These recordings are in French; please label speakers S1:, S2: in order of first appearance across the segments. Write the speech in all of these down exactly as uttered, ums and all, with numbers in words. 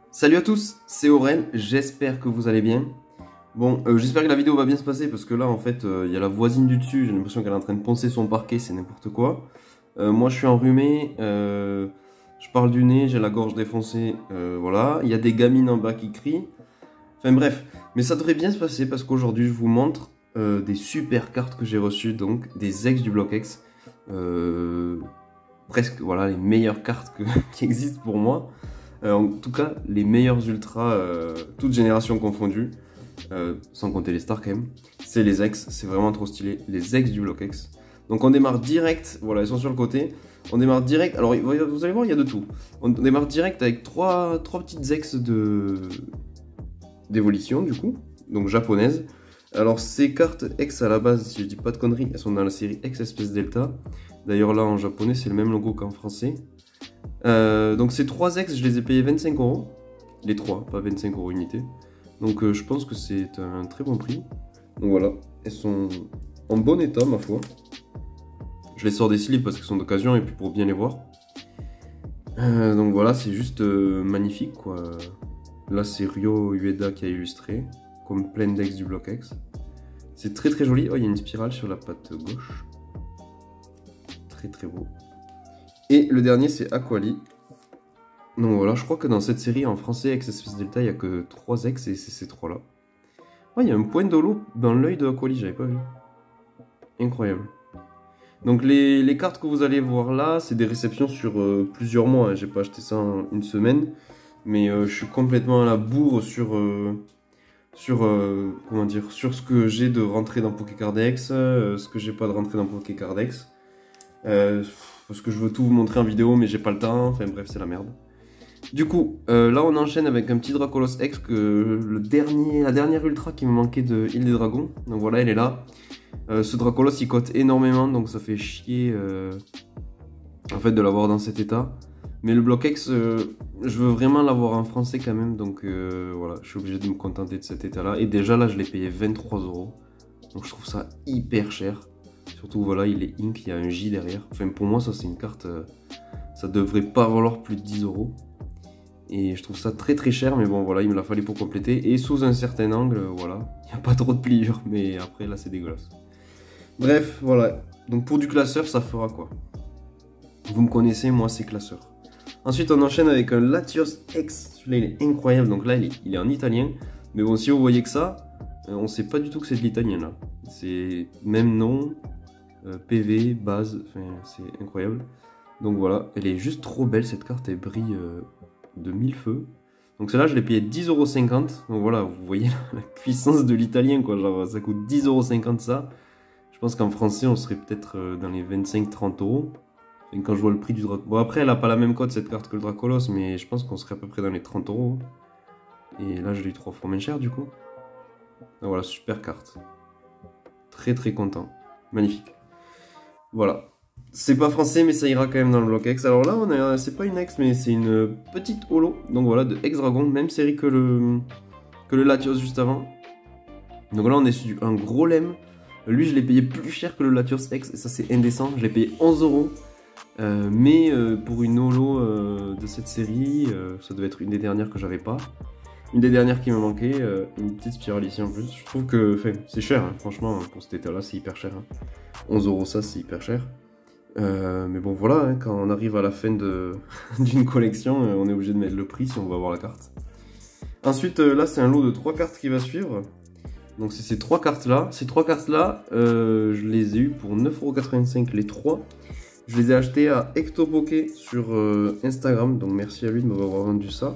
S1: Salut à tous, c'est Aurel, j'espère que vous allez bien. Bon, euh, j'espère que la vidéo va bien se passer parce que là en fait il euh, y a la voisine du dessus, j'ai l'impression qu'elle est en train de poncer son parquet, c'est n'importe quoi. Euh, moi je suis enrhumé, euh, je parle du nez, j'ai la gorge défoncée, euh, voilà. Il y a des gamines en bas qui crient. Enfin bref, mais ça devrait bien se passer parce qu'aujourd'hui je vous montre euh, des super cartes que j'ai reçues, donc des ex du bloc X. Euh, presque voilà les meilleures cartes que, qui existent pour moi. Euh, en tout cas, les meilleurs ultras, euh, toutes générations confondues, euh, sans compter les stars quand même, c'est les ex, c'est vraiment trop stylé, les ex du bloc X. Donc on démarre direct, voilà, ils sont sur le côté, on démarre direct, alors vous allez voir, il y a de tout. On démarre direct avec trois, trois petites ex de d'évolution du coup, donc japonaises. Alors ces cartes ex à la base, si je dis pas de conneries, elles sont dans la série X Espèce Delta. D'ailleurs là en japonais c'est le même logo qu'en français. Euh, donc ces trois ex, je les ai payés vingt-cinq euros. Les trois, pas vingt-cinq euros unité. Donc euh, je pense que c'est un très bon prix. Donc voilà, elles sont en bon état ma foi. Je les sors des sleeves parce qu'elles sont d'occasion et puis pour bien les voir. Euh, donc voilà, c'est juste euh, magnifique quoi. Là c'est Ryo Ueda qui a illustré, comme plein d'ex du bloc X. C'est très très joli. Oh, il y a une spirale sur la patte gauche. Très très beau. Et le dernier c'est Aquali. Donc voilà, je crois que dans cette série en français X Espèce Delta, il n'y a que trois ex et c'est ces trois là. Oh, il y a un point d'holo dans l'œil de Aquali, j'avais pas vu. Incroyable. Donc les, les cartes que vous allez voir là, c'est des réceptions sur euh, plusieurs mois. Hein. J'ai pas acheté ça en une semaine. Mais euh, je suis complètement à la bourre sur, euh, sur, euh, comment dire, sur ce que j'ai de rentrer dans Pokécardex, euh, ce que j'ai pas de rentrer dans Pokécardex. Euh, parce que je veux tout vous montrer en vidéo, mais j'ai pas le temps. Enfin bref, c'est la merde. Du coup, euh, là on enchaîne avec un petit Dracolos X, que le dernier, la dernière ultra qui me manquait de Île des Dragons. Donc voilà, elle est là. Euh, ce Dracolos il cote énormément, donc ça fait chier euh, en fait de l'avoir dans cet état. Mais le bloc X, euh, je veux vraiment l'avoir en français quand même, donc euh, voilà, je suis obligé de me contenter de cet état là. Et déjà là je l'ai payé vingt-trois euros, donc je trouve ça hyper cher. Surtout voilà, il est ink, il y a un J derrière. Enfin pour moi ça c'est une carte, euh, ça devrait pas valoir plus de dix euros. Et je trouve ça très très cher, mais bon voilà, il me l'a fallu pour compléter. Et sous un certain angle, voilà, il n'y a pas trop de pliure, mais après là c'est dégueulasse. Bref, voilà, donc pour du classeur ça fera quoi. Vous me connaissez, moi c'est classeur. Ensuite on enchaîne avec un Latios X, celui-là il est incroyable, donc là il est, il est en italien. Mais bon, si vous voyez que ça, on sait pas du tout que c'est de l'italien là. C'est même nom, euh, P V, base, enfin c'est incroyable. Donc voilà, elle est juste trop belle cette carte, elle brille... Euh, de mille feux. Donc celle-là je l'ai payé dix euros cinquante. Donc voilà, vous voyez la puissance de l'italien quoi, genre ça coûte dix euros cinquante ça. Je pense qu'en français on serait peut-être dans les vingt-cinq trente euros. Et quand je vois le prix du Dracolos, bon après elle a pas la même cote cette carte que le Dracolos, mais je pense qu'on serait à peu près dans les trente euros. Et là je l'ai eu trois fois moins cher du coup. Donc voilà, super carte. Très très content. Magnifique. Voilà. C'est pas français mais ça ira quand même dans le bloc X. Alors là on a, c'est pas une X mais c'est une petite holo. Donc voilà, de X-Dragon, même série que le que le Latios juste avant. Donc là on est sur un gros lemme. Lui je l'ai payé plus cher que le Latios X et ça c'est indécent. Je l'ai payé onze euros. Euh, mais euh, pour une holo euh, de cette série, euh, ça devait être une des dernières que j'avais pas. Une des dernières qui me manquait, euh, une petite spirale ici en plus. Je trouve que c'est cher, hein, franchement, pour cet état là c'est hyper cher. Hein. onze euros ça c'est hyper cher. Euh, mais bon voilà, hein, quand on arrive à la fin d'une collection, euh, on est obligé de mettre le prix si on veut avoir la carte. Ensuite, euh, là c'est un lot de trois cartes qui va suivre. Donc c'est ces trois cartes là. Ces trois cartes là, euh, je les ai eues pour neuf euros quatre-vingt-cinq les trois. Je les ai achetées à Ectopoké sur euh, Instagram, donc merci à lui de m'avoir vendu ça.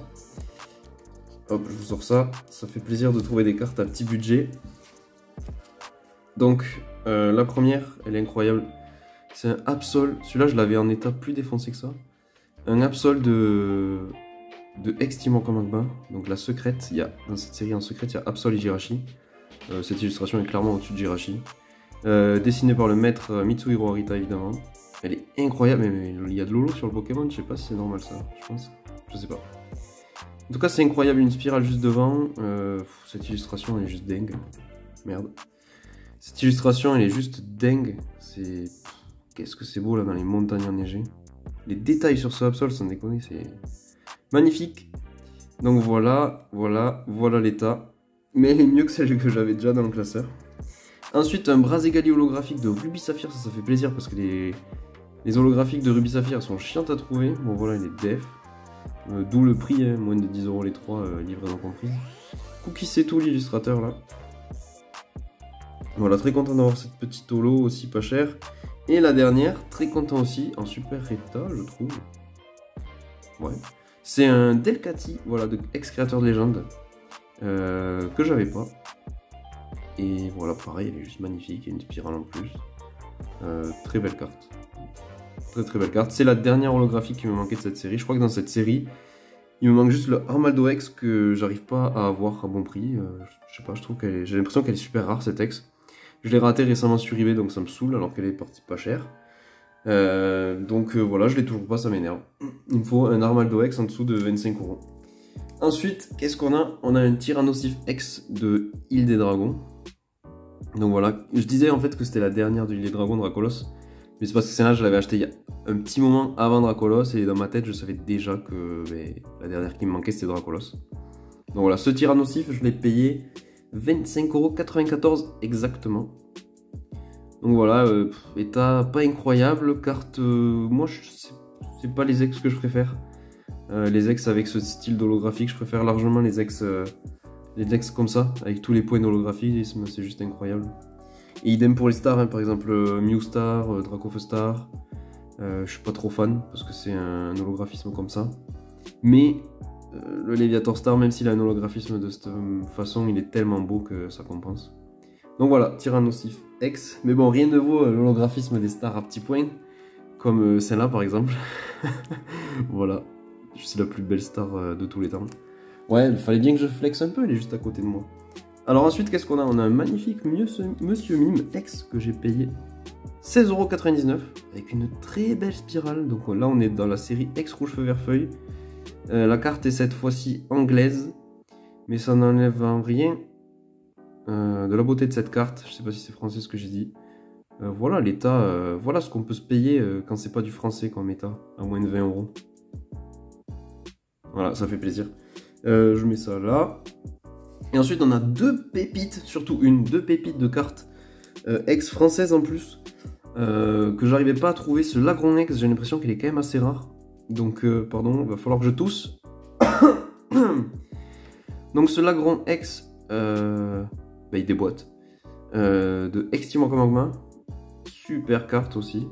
S1: Hop, je vous sors ça. Ça fait plaisir de trouver des cartes à petit budget. Donc euh, la première, elle est incroyable. C'est un Absol, celui-là je l'avais en état plus défoncé que ça. Un Absol de, de Ex-Team Magma, donc la secrète, il y a, dans cette série en secrète, il y a Absol et Jirachi. Euh, cette illustration est clairement au-dessus de Jirachi. Euh, dessinée par le maître Mitsuhiro Arita évidemment. Elle est incroyable, mais, mais il y a de l'holo sur le Pokémon, je sais pas si c'est normal ça, je pense, je sais pas. En tout cas c'est incroyable, une spirale juste devant, euh, cette illustration elle est juste dingue. Merde. Cette illustration elle est juste dingue, c'est... Qu'est-ce que c'est beau là dans les montagnes enneigées. Les détails sur ce Absol, sans déconner, c'est magnifique. Donc voilà, voilà, voilà l'état. Mais elle est mieux que celle que j'avais déjà dans le classeur. Ensuite, un Brazzegali holographique de Ruby Saphir, ça, ça fait plaisir parce que les, les holographiques de Ruby Saphir sont chiantes à trouver. Bon voilà, il est def. Euh, D'où le prix, hein, moins de dix euros les trois, euh, livraison comprise. Cookie c'est tout l'illustrateur là. Voilà, très content d'avoir cette petite holo aussi pas chère. Et la dernière, très content aussi, en super état je trouve. Ouais. C'est un Delcati, voilà, de ex-créateur de légende. Euh, que j'avais pas. Et voilà, pareil, elle est juste magnifique, il y a une spirale en plus. Euh, très belle carte. Très très belle carte. C'est la dernière holographie qui me manquait de cette série. Je crois que dans cette série, il me manque juste le Armaldo X que j'arrive pas à avoir à bon prix. Euh, je sais pas, je trouve qu'elle est... j'ai l'impression qu'elle est super rare cette X. Je l'ai raté récemment sur eBay donc ça me saoule alors qu'elle est partie pas chère. Euh, donc euh, voilà, je l'ai toujours pas, ça m'énerve. Il me faut un Armaldo X en dessous de vingt-cinq euros. Ensuite, qu'est-ce qu'on a? On a un Tyrannosif X de Île des Dragons. Donc voilà, je disais en fait que c'était la dernière de Île des Dragons, Dracolos. Mais c'est parce que celle-là, je l'avais acheté il y a un petit moment avant Dracolos. Et dans ma tête, je savais déjà que mais, la dernière qui me manquait, c'était Dracolos. Donc voilà, ce Tyrannosif, je l'ai payé vingt-cinq euros quatre-vingt-quatorze exactement. Donc voilà, euh, état pas incroyable. Carte, euh, moi, c'est pas les ex que je préfère. Euh, les ex avec ce style d'holographique, je préfère largement les ex, euh, les ex comme ça, avec tous les points d'holographisme, c'est juste incroyable. Et idem pour les stars, hein, par exemple euh, Mew Star, euh, Dracof Star, euh, je suis pas trop fan parce que c'est un holographisme comme ça. Mais euh, le Léviator Star, même s'il a un holographisme de cette façon, il est tellement beau que ça compense. Donc voilà, Tyrannosif X, mais bon, rien ne vaut euh, l'holographisme des stars à petits points, comme euh, celle-là par exemple. Voilà. C'est la plus belle star euh, de tous les temps. Ouais, il fallait bien que je flex un peu, elle est juste à côté de moi. Alors ensuite, qu'est-ce qu'on a? On a un magnifique Monsieur Mime X que j'ai payé seize euros quatre-vingt-dix-neuf avec une très belle spirale. Donc là, on est dans la série X Rouge Feu Vert Feuille. Euh, la carte est cette fois-ci anglaise, mais ça n'enlève en rien euh, de la beauté de cette carte. Je sais pas si c'est français ce que j'ai dit. Euh, voilà l'état, euh, voilà ce qu'on peut se payer euh, quand c'est pas du français comme état, à moins de vingt euros. Voilà, ça fait plaisir. Euh, je mets ça là. Et ensuite, on a deux pépites, surtout une, deux pépites de cartes euh, ex-françaises en plus, euh, que j'arrivais pas à trouver. Ce Lagron X, j'ai l'impression qu'il est quand même assez rare. Donc, euh, pardon, il va falloir que je tousse. Donc, ce Lagron X, euh, bah, il déboîte. Euh, de Extimor Magma. Super carte aussi.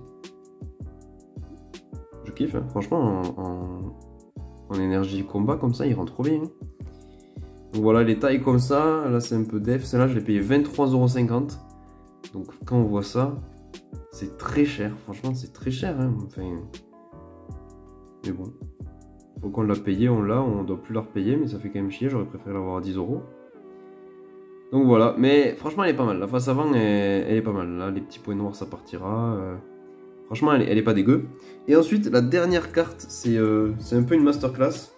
S1: Je kiffe, hein. Franchement, en... en... en énergie combat comme ça, il rentre trop bien. Donc voilà, les tailles comme ça, là c'est un peu def. Celle-là, je l'ai payé vingt-trois euros cinquante. Donc quand on voit ça, c'est très cher. Franchement, c'est très cher. Hein. Enfin, mais bon, faut qu'on l'a payé, on l'a, on doit plus la repayer, mais ça fait quand même chier. J'aurais préféré l'avoir à dix euros. Donc voilà, mais franchement, elle est pas mal. La face avant, elle, elle est pas mal. Là, les petits points noirs, ça partira. Euh... Franchement, elle, elle est pas dégueu. Et ensuite, la dernière carte, c'est euh, un peu une masterclass.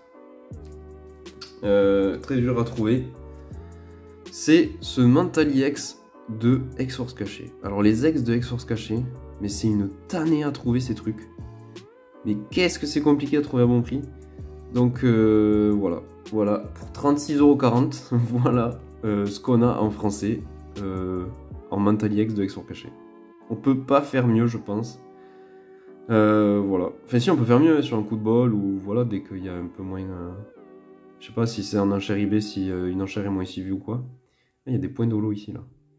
S1: Euh, très dur à trouver. C'est ce Mentally X de X-Force Caché. Alors, les ex de X-Force Caché, mais c'est une tannée à trouver ces trucs. Mais qu'est-ce que c'est compliqué à trouver à bon prix. Donc, euh, voilà. Voilà, pour trente-six euros quarante, voilà euh, ce qu'on a en français euh, en Mentally X de X-Force Caché. On peut pas faire mieux, je pense. Euh, voilà. Enfin si, on peut faire mieux sur un coup de bol ou voilà, dès qu'il y a un peu moins... Euh... Je sais pas si c'est en enchère eBay, si euh, une enchère est moins si vue ou quoi. Il y a des points d'holo ici, là.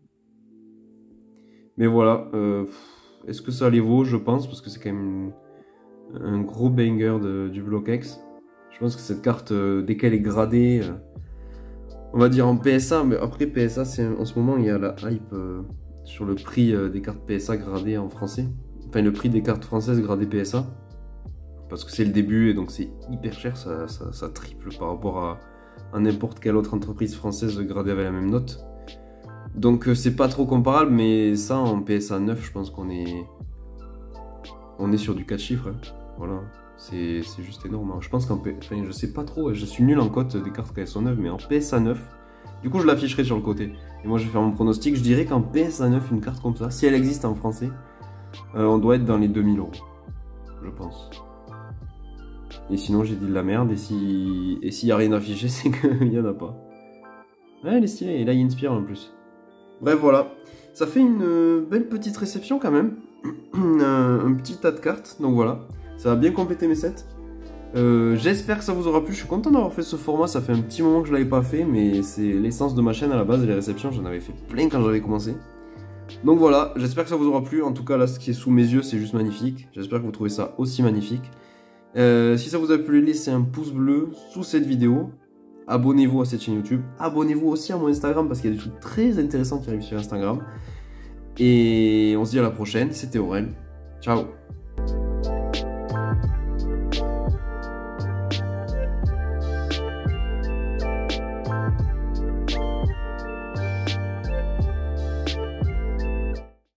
S1: Mais voilà. Euh, Est-ce que ça les vaut? Je pense, parce que c'est quand même une... un gros banger de, du bloc X. Je pense que cette carte, euh, dès qu'elle est gradée, euh, on va dire en P S A, mais après P S A, c'est en ce moment, il y a la hype euh, sur le prix euh, des cartes P S A gradées en français. Enfin, le prix des cartes françaises gradées P S A, parce que c'est le début et donc c'est hyper cher, ça, ça, ça triple par rapport à, à n'importe quelle autre entreprise française gradée avec la même note. Donc euh, c'est pas trop comparable, mais ça en P S A neuf, je pense qu'on est on est sur du quatre chiffres. Hein. Voilà, c'est juste énorme. Hein. Je pense qu'en P... enfin, je sais pas trop, je suis nul en cote des cartes quand elles sont neuves, mais en P S A neuf, du coup je l'afficherai sur le côté. Et moi je vais faire mon pronostic, je dirais qu'en P S A neuf, une carte comme ça, si elle existe en français, Euh, on doit être dans les deux mille euros, je pense. Et sinon j'ai dit de la merde, et si et s'il n'y a rien affiché, c'est qu'il n'y en a pas. Ouais, elle est stylée, et là il inspire en plus. Bref, voilà. Ça fait une euh, belle petite réception quand même. un, un petit tas de cartes, donc voilà. Ça va bien compléter mes sets. Euh, J'espère que ça vous aura plu. Je suis content d'avoir fait ce format. Ça fait un petit moment que je l'avais pas fait, mais c'est l'essence de ma chaîne à la base. Et les réceptions, j'en avais fait plein quand j'avais commencé. Donc voilà, j'espère que ça vous aura plu. En tout cas, là, ce qui est sous mes yeux, c'est juste magnifique. J'espère que vous trouvez ça aussi magnifique. Euh, si ça vous a plu, laissez un pouce bleu sous cette vidéo. Abonnez-vous à cette chaîne YouTube. Abonnez-vous aussi à mon Instagram parce qu'il y a des trucs très intéressants qui arrivent sur Instagram. Et on se dit à la prochaine. C'était Aurel. Ciao.